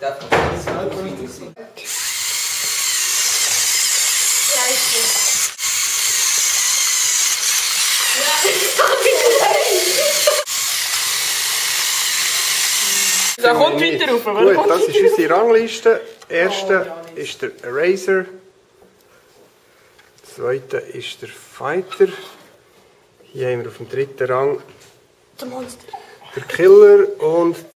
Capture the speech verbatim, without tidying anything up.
Der von uns selber nicht. Da kommt weiter rauf. Gut, das ist unsere Rangliste. Erster ist der Eraser. Zweiter ist der Fighter. Hier haben wir auf dem dritten Rang Der Monster. der Killer und